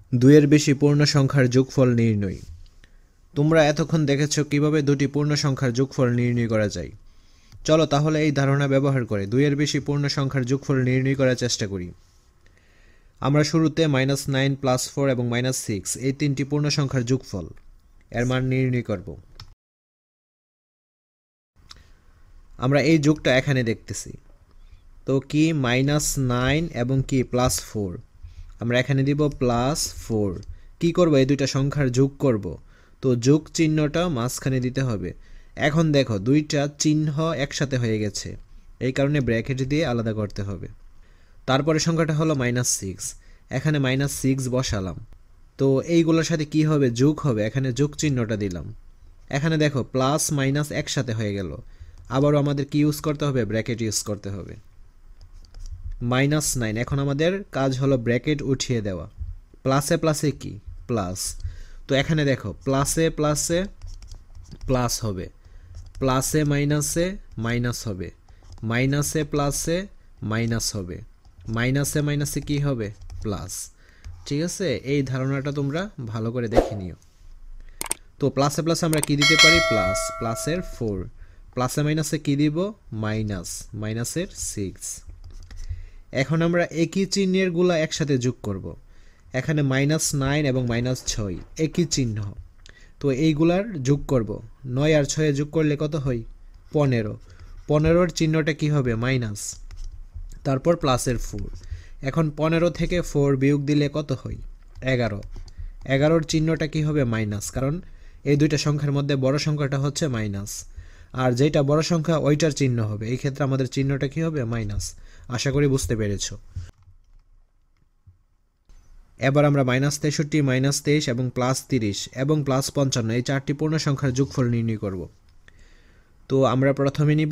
দুইয়ের বেশি পূর্ণ সংখ্যার যোগফল নির্ণয়। তোমরা এতক্ষণ দেখেছো কিভাবে দুটি পূর্ণ সংখ্যার যোগফল নির্ণয় করা যায়। চলো তাহলে এই ধারণা ব্যবহার করে দুইয়ের বেশি পূর্ণ সংখ্যার যোগফল নির্ণয় করার চেষ্টা করি। আমরা শুরুতে -9 +4 এবং -6 এই তিনটি পূর্ণ সংখ্যার যোগফল এর মান নির্ণয় করব। আমরা এই যোগটা এখানে দেখতেছি, তো কি -9 এবং কি +4, আমরা এখানে দিব +4। কি করব, এই দুইটা সংখ্যার যোগ করব, তো যোগ চিহ্নটা মাঝখানে দিতে হবে। এখন দেখো দুইটা চিহ্ন একসাথে হয়ে গেছে, এই কারণে ব্র্যাকেট দিয়ে আলাদা করতে হবে। তারপরে সংখ্যাটা হলো -6, এখানে -6 বসালাম, তো এইগুলোর সাথে কি হবে, যোগ হবে, এখানে যোগ চিহ্নটা দিলাম। এখানে দেখো প্লাস মাইনাস একসাথে হয়ে গেল, আবারও আমাদের কি ইউজ করতে হবে, ব্র্যাকেট ইউজ করতে হবে। -9, এখন আমাদের কাজ হলো ব্র্যাকেট উঠিয়ে দেওয়া। প্লাসে প্লাসে কি প্লাস, তো এখানে দেখো প্লাসে প্লাসে প্লাস হবে, প্লাসে মাইনাসে মাইনাস হবে, মাইনাসে প্লাসে মাইনাস হবে, মাইনাসে মাইনাসে কি হবে, প্লাস। ঠিক আছে, এই ধারণাটা তোমরা ভালো করে দেখে নিও। তো প্লাসে প্লাসে আমরা কি দিতে পারি, প্লাস, প্লাসের 4, প্লাসে মাইনাসে কি দিব, মাইনাস, মাইনাসের 6। এখন আমরা একই চিহ্নের গুলা একসাথে যোগ করব। এখানে -9 এবং -6 একই চিহ্ন, তো এইগুলার যোগ করব। 9 আর 6 যোগ করলে কত হয়, 15। 15-র চিহ্নটা কি হবে, মাইনাস, তারপর প্লাসের 4। এখন 15 থেকে 4 বিয়োগ দিলে কত হয়, 11। 11-র চিহ্নটা কি হবে, মাইনাস, কারণ এই দুইটা সংখ্যার মধ্যে বড় সংখ্যাটা হচ্ছে মাইনাস, আর যেটা বড় সংখ্যা ওইটার চিহ্ন হবে। এই ক্ষেত্রে আমাদের চিহ্নটা কি হবে, মাইনাস। আশা করি বুঝতে পেরেছো। এবার আমরা -63, -23 এবং +30 এবং +55 এই চারটি পূর্ণ সংখ্যার যোগফল নির্ণয় করব। তো আমরা প্রথমে নিব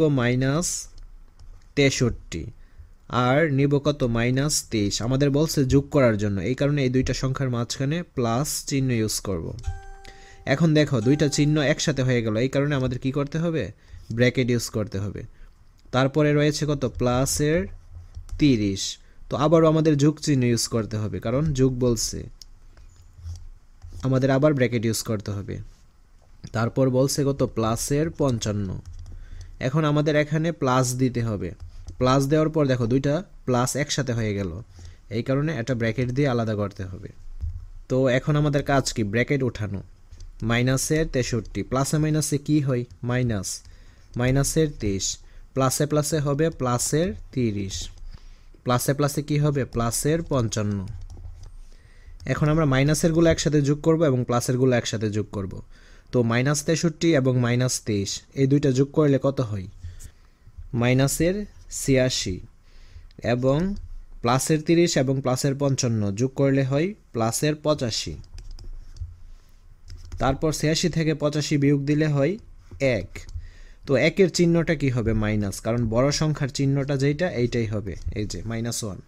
-63 আর নিব কত, -23। আমাদের বলছে যোগ করার জন্য, এই কারণে এই দুইটা সংখ্যার মাঝখানে প্লাস চিহ্ন ইউজ করব। এখন দেখো দুইটা চিহ্ন একসাথে হয়ে গেল, এই কারণে আমাদের কি করতে হবে, ব্র্যাকেট ইউজ করতে হবে। তারপরে রয়েছে কত, প্লাসের 30, তো আবারও আমাদের যোগ চিহ্ন ইউজ করতে হবে, কারণ যোগ বলছে, আমাদের আবার ব্র্যাকেট ইউজ করতে হবে। তারপর বলছে কত, প্লাসের 55। এখন আমাদের এখানে প্লাস দিতে হবে, প্লাস দেওয়ার পর দেখো দুইটা প্লাস একসাথে হয়ে গেল, এই কারণে একটা ব্র্যাকেট দিয়ে আলাদা করতে হবে। তো এখন আমাদের কাজ কি, ব্র্যাকেট উঠানো। -63, প্লাসে মাইনাসে কি হয়, মাইনাস, মাইনাসের 23, প্লাসে প্লাসে হবে প্লাসের 30, প্লাসে প্লাসে কি হবে, প্লাসের 55। এখন আমরা মাইনাসের গুলো একসাথে যোগ করব এবং প্লাসের গুলো একসাথে যোগ করব। তো -63 এবং -23 এই দুইটা যোগ করলে কত হয়, -86, এবং প্লাসের 30 এবং প্লাসের 55 যোগ করলে হয় প্লাসের 85। তারপর 86 থেকে 85 বিয়োগ দিলে হয় 1। তো 1-এর চিহ্নটা কি হবে, মাইনাস, কারণ বড় সংখ্যার চিহ্নটা যেটা এইটাই হবে, এই যে -1।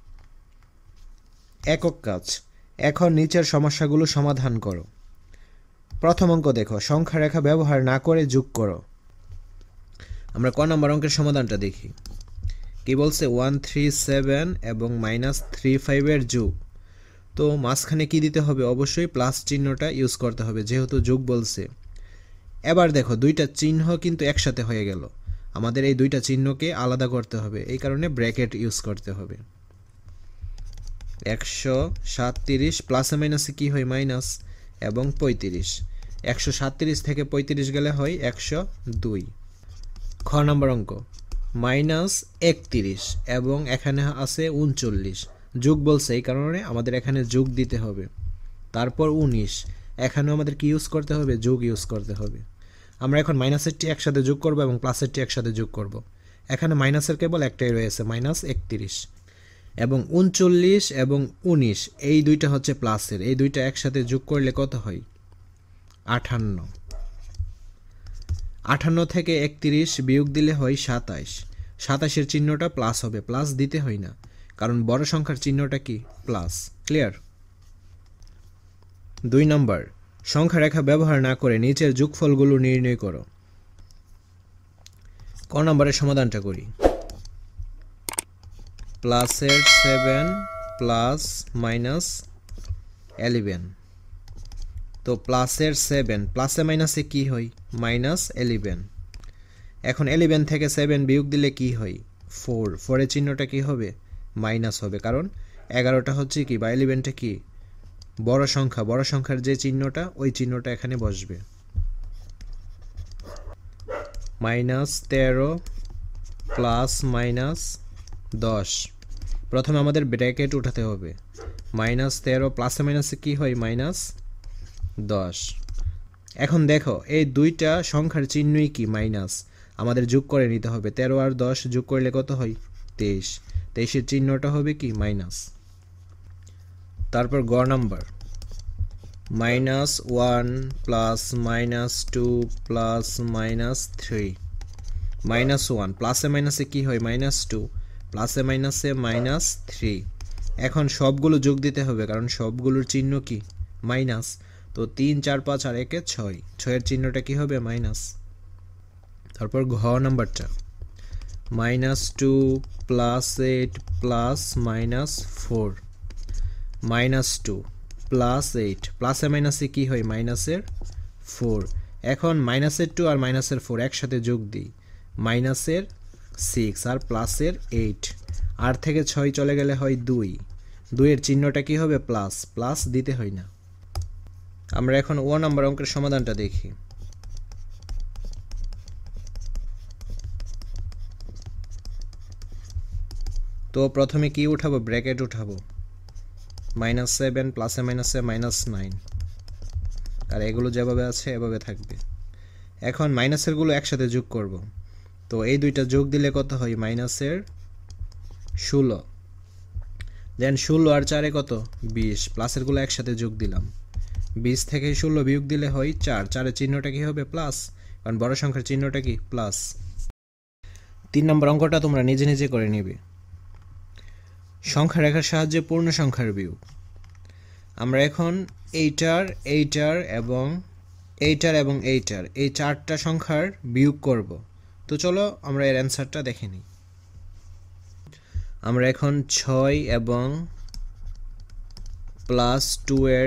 একক কাজ। এখন নিচের সমস্যাগুলো সমাধান করো। প্রথম অঙ্ক দেখো, সংখ্যা রেখা ব্যবহার না করে যোগ করো। আমরা ক নম্বর অঙ্কের সমাধানটা দেখি। কি বলছে, 137 এবং -35 এর যোগ। তো মাঝখানে কি দিতে হবে, অবশ্যই প্লাস চিহ্নটা ইউজ করতে হবে, যেহেতু যোগ বলছে। এবার দেখো দুইটা চিহ্ন কিন্তু একসাথে হয়ে গেল, আমাদের এই দুইটা চিহ্নকে আলাদা করতে হবে, এই কারণে ব্র্যাকেট ইউজ করতে হবে। 137 প্লাসে মাইনাসে কি হয়, মাইনাস, এবং 35। 137 থেকে 35 গেলে হয় 102। খ নম্বর অঙ্ক, -31 এবং এখানে আছে 39, যোগ বলছে, এই কারণে আমাদের এখানে যোগ দিতে হবে। তারপর 19, এখানেও আমাদের কি ইউজ করতে হবে, যোগ ইউজ করতে হবে। আমরা এখন মাইনাসেরটি একসাথে যোগ করব এবং প্লাসেরটি একসাথে যোগ করব। এখানে মাইনাসের কেবল একটাই রয়েছে, -31, এবং 39 এবং 19 এই দুইটা হচ্ছে প্লাসের, এই দুইটা একসাথে যোগ করলে কত হয়, 58। 58 থেকে 31 বিয়োগ দিলে হয় 27। 27-এর চিহ্নটা প্লাস হবে, প্লাস দিতে হয় না, কারণ বড় সংখ্যার চিহ্নটা কি, প্লাস। ক্লিয়ার। 2 নম্বর, সংখ্যা রেখা ব্যবহার না করে নিচের যোগফলগুলো নির্ণয় করো। ক নম্বরের সমাধানটা করি। প্লাসের 7 প্লাস মাইনাস 11। তো প্লাসের 7 প্লাসে মাইনাসে কি হয় -11। এখন 11 থেকে 7 বিয়োগ দিলে কি হয় 4। 4 এর চিহ্নটা কি হবে মাইনাস হবে, কারণ 11টা হচ্ছে কি বা 11টা কি বড় সংখ্যা, বড় সংখ্যার যে চিহ্নটা ওই চিহ্নটা এখানে বসবে। -13 প্লাস -10। প্রথমে আমাদের ব্র্যাকেট উঠাতে হবে। -13 প্লাসে মাইনাসে কি হয় -10। এখন দেখো এই দুইটা সংখ্যার চিহ্নই কি মাইনাস, আমাদের যোগ করে নিতে হবে। 13 আর 10 যোগ করলে কত হয় 23। 23 এর চিহ্নটা হবে কি মাইনাস। তারপর গ নাম্বার -1 প্লাস -2 প্লাস -3। -1 প্লাসে মাইনাসে কি হয় -2, প্লাসে মাইনাসে -3। এখন সবগুলো যোগ দিতে হবে কারণ সবগুলোর চিহ্ন কি মাইনাস। তো 3 4 5 আর 1 6, 6 এর চিহ্নটা কি হবে মাইনাস। তারপর ঘ নাম্বারটা -2 প্লাস 8 প্লাস -4। -2 প্লাস 8 প্লাসে মাইনাসে কি হয় -4। এখন -2 আর -4 একসাথে যোগ দিই, -6 আর +8। 8 থেকে 6 চলে গেলে হয় 2। 2 এর চিহ্নটা কি হবে প্লাস, প্লাস দিতে হয় না। আমরা এখন ও নাম্বার অঙ্কের সমাধানটা দেখি। তো প্রথমে কি উঠাবো ব্র্যাকেট উঠাবো। -7 প্লাসে মাইনাসে -9, আর এগুলো যেভাবে আছে এভাবে থাকবে। এখন মাইনাসের গুলো একসাথে যোগ করব। তো এই দুইটা যোগ দিলে কত হয় -16। দেন 16 আর 4 কত 20, প্লাসের গুলো একসাথে যোগ দিলাম। 20 থেকে 16 বিয়োগ দিলে হয় 4। 4 এর চিহ্নটা কি হবে প্লাস, কারণ বড় সংখ্যার চিহ্নটা কি প্লাস। 3 নম্বর অঙ্কটা তোমরা নিজে নিজে করে নিবে। সংখ্যা রেখার সাহায্যে পূর্ণ সংখ্যার বিয়োগ। আমরা এখন এইটার এবং এইটার এই চারটা সংখ্যার বিয়োগ করব। তো চলো আমরা এর অ্যান্সারটা দেখে নিই। আমরা এখন 6 এবং +2 এর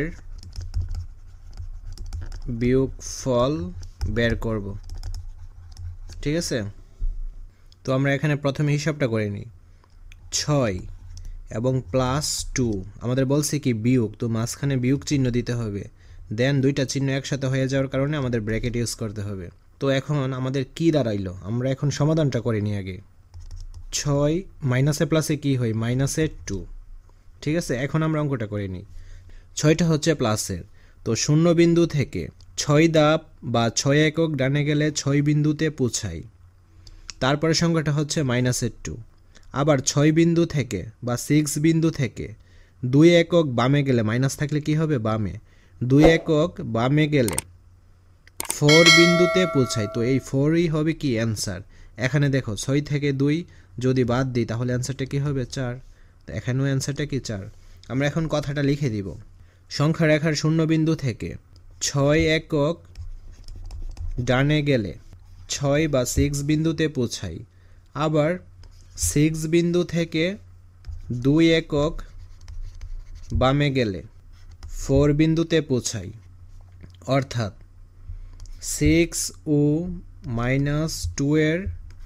বিয়োগফল বের করব, ঠিক আছে। তো আমরা এখানে প্রথমে হিসাবটা করে নিই। 6 এবং +2 আমাদের বলছে কি বিয়োগ, তো মাঝখানে বিয়োগ চিহ্ন দিতে হবে। দেন দুইটা চিহ্ন একসাথে হয়ে যাওয়ার কারণে আমাদের ব্র্যাকেট ইউজ করতে হবে। তো এখন আমাদের কি দাঁড়াইলো, আমরা এখন সমাধানটা করে নিই আগে। 6 মাইনাসে প্লাসে কি হয় -2, ঠিক আছে। এখন আমরা অঙ্কটা করে নিই। 6টা হচ্ছে প্লাসের, তো 0 বিন্দু থেকে 6 ধাপ বা 6 একক ডানে গেলে 6 বিন্দুতে পৌঁছাই। তারপরে সংখ্যাটা হচ্ছে -2। আবার 6 বিন্দু থেকে বা 6 বিন্দু থেকে 2 একক বামে গেলে, মাইনাস থাকলে কি হবে বামে, 2 একক বামে গেলে 4 বিন্দুতে পৌঁছাই। তো এই 4ই হবে কি অ্যান্সার। এখানে দেখো 6 থেকে 2 যদি বাদ দিই তাহলে অ্যান্সারটা কি হবে 4। তো এখানেও অ্যান্সারটা কি 4। আমরা এখন কথাটা লিখে দিব। সংখ্যা রেখার 0 বিন্দু থেকে 6 একক ডানে গেলে 6 বা 6 বিন্দুতে পৌঁছাই। আবার 6 বিন্দু থেকে 2 একক বামে গেলে 4 বিন্দুতে পৌঁছাই। অর্থাৎ 6 ও -2 এর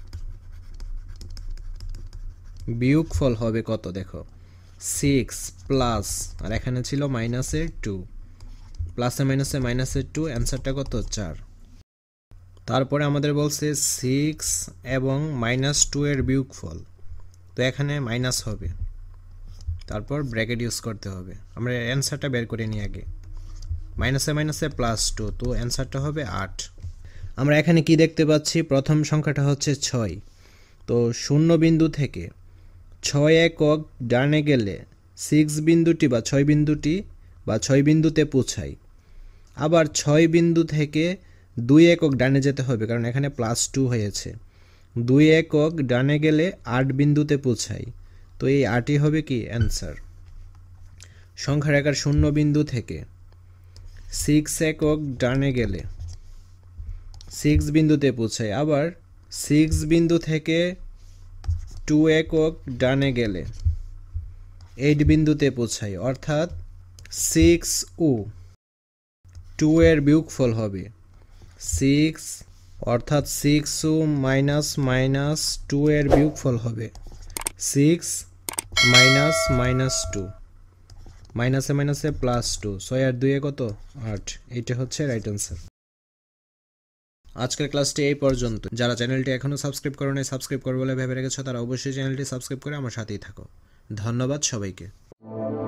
বিয়োগফল হবে কত দেখো 6 প্লাস, আর এখানে ছিল -2, প্লাসে মাইনাসে -2, অ্যান্সারটা কত 4। তারপরে আমাদের বলছে 6 এবং -2 এর বিয়োগফল, তো এখানে মাইনাস হবে, তারপর ব্র্যাকেট ইউজ করতে হবে। আমরা অ্যান্সারটা বের করে নিই আগে। মাইনাসে মাইনাসে +2, তো অ্যান্সারটা হবে 8। আমরা এখানে কি দেখতে পাচ্ছি, প্রথম সংখ্যাটা হচ্ছে 6। তো 0 বিন্দু থেকে 6 একক ডানে গেলে 6 বিন্দুটি বা 6 বিন্দুটি বা 6 বিন্দুতে পৌঁছাই। আবার 6 বিন্দু থেকে 2 একক ডানে যেতে হবে, কারণ এখানে +2 হয়েছে। 2 একক ডানে গেলে 8 বিন্দুতে পৌঁছাই। তো এই 8ই হবে কি অ্যান্সার। সংখ্যা রেখার 0 বিন্দু থেকে 6 একক ডানে গেলে 6 বিন্দুতে পৌঁছাই। আবার 6 বিন্দু থেকে 2 একক ডানে গেলে 8 বিন্দুতে পৌঁছাই। অর্থাৎ 6u 2 এর বিয়োগফল হবে 6 অর্থাৎ 6u মাইনাস মাইনাস 2 এর বিয়োগফল হবে 6 মাইনাস মাইনাস 2 মাইনাসে মাইনাসে প্লাস 2 6 আর 2 এ কত 8 এইটা হচ্ছে রাইট অ্যান্সার। আজকের ক্লাসটি এই পর্যন্ত। যারা চ্যানেলটি এখনো সাবস্ক্রাইব করোনি সাবস্ক্রাইব করবে বলে ভেবে রেখেছো তারা অবশ্যই চ্যানেলটি সাবস্ক্রাইব করে আমার সাথেই থাকো। ধন্যবাদ সবাইকে।